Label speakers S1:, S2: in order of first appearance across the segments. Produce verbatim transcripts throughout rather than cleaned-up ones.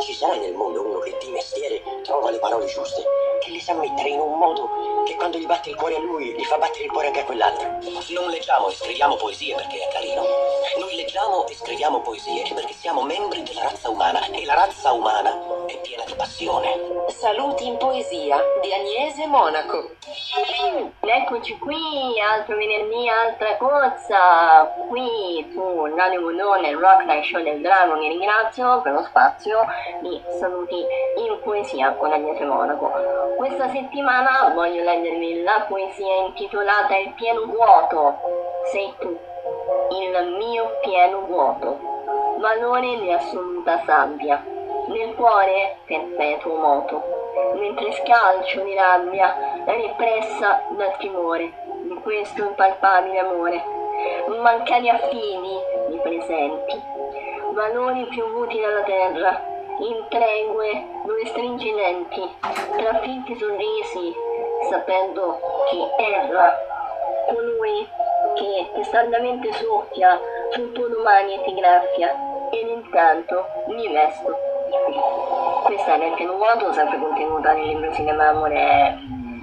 S1: Ci sarà nel mondo uno che di mestiere trova le parole giuste, che le sa mettere in un modo che quando gli batte il cuore a lui, gli fa battere il cuore anche a quell'altro. Non leggiamo e scriviamo poesie perché è carino. Noi leggiamo e scriviamo poesie perché siamo membri della razza umana e la razza umana è piena di passione.
S2: Saluti in poesia di Agnese Monaco.
S3: Eccoci qui, altro venerdì, altra cosa, qui su Radio Uno nel Rock Night Show del Drago. Vi ringrazio per lo spazio di Saluti in poesia con Agnese Monaco. Questa settimana voglio leggervi la poesia intitolata Il pieno vuoto. Sei tu, il mio pieno vuoto, valore di assoluta sabbia, nel cuore perpetuo moto, mentre scalcio di rabbia repressa dal timore di questo impalpabile amore, mancati affini di presenti, valori piovuti dalla terra, in tregue dove stringi i denti, tra finti sorrisi, sapendo chi erra, colui che testardamente soffia sul tuo domani e ti graffia, ed intanto mi vesto di qui. Questa è Il pieno vuoto, sempre contenuta nel libro Cinema Amore,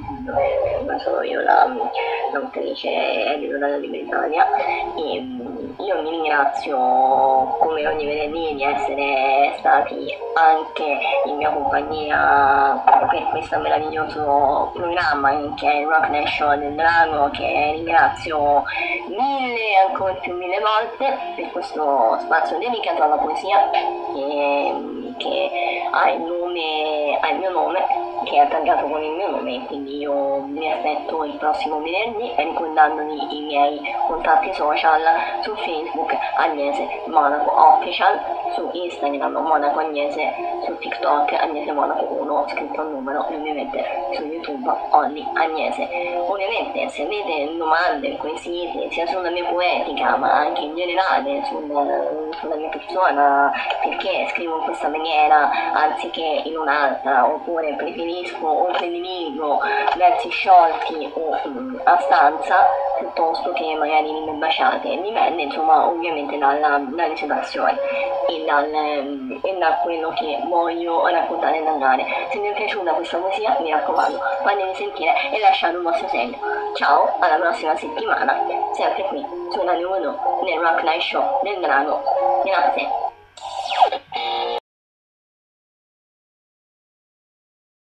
S3: dove non sono io la l'autrice editore della Libertalia. E io mi ringrazio come ogni venerdì di essere stati anche in mia compagnia per questo meraviglioso programma che è il Rock Night Show del Drago, che ringrazio mille e ancora più mille volte per questo spazio dedicato alla poesia che, che ha il nome, ha il mio nome, che è attaccato con il mio nome, quindi io vi aspetto il prossimo venerdì ricordandovi i miei contatti social su Facebook Agnese Monaco Official, su Instagram Monaco Agnese, su TikTok Agnese Monaco uno scritto al numero, e ovviamente su YouTube Only Agnese. Ovviamente se avete domande, quesiti sia sulla mia poetica ma anche in generale sul, sulla mia persona, perché scrivo in questa maniera anziché in un'altra, oppure preferisco o prediligo versi sciolti o um, a stanza piuttosto che magari rime baciate, dipende insomma ovviamente dalla, dalle situazioni e, dal, e da quello che voglio raccontare e narrare. Se vi è piaciuta questa poesia mi raccomando fatevi sentire e lasciate un vostro segno. Ciao, alla prossima settimana, sempre qui su Radio Uno nel Rock Night Show del Drago. Grazie.